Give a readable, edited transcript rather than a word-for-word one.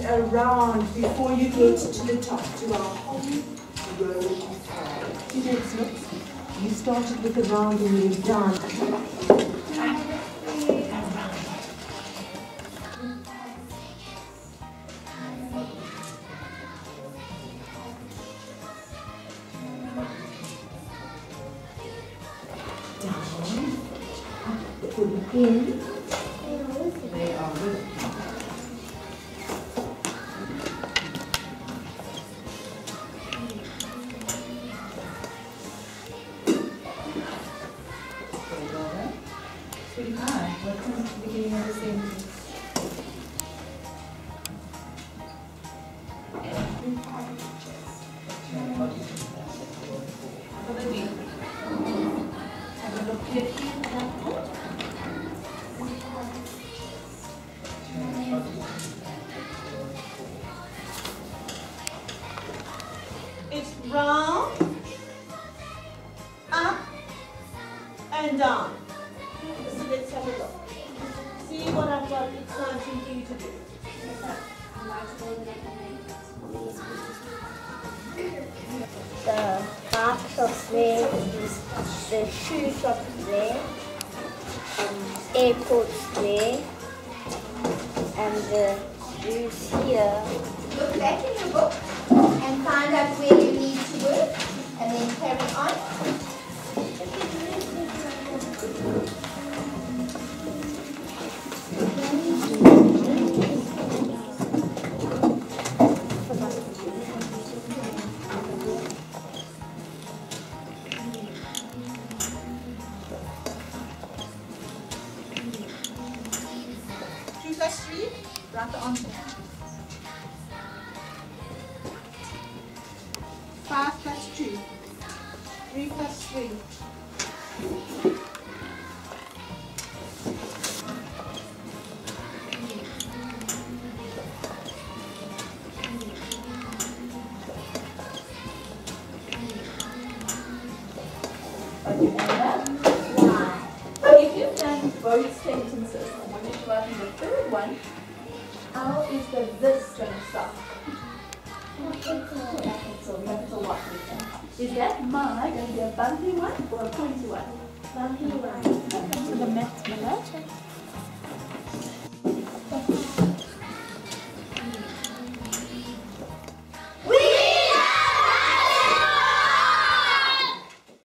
around before you get to the top, to our whole row of 5. See that, Snooks? You started with the round and you went down. In. They are with Sweetheart, what comes at the beginning of the sentence? Have a look here. It's round, up, and down. So let's have a look. See what I've got exciting for you to do. The heart shop there, the shoe shop there, airports there, and the juice here. Look back in your book and find out where you need to work and then carry on. Plus 3, write the answer. 5 plus 2, 3 plus 3. If you've done both sentences, I want you to write in the third one, how is the this going to start? Capital what? Is that my going to be a bumpy one or a pointy one? Bumpy one. So the maths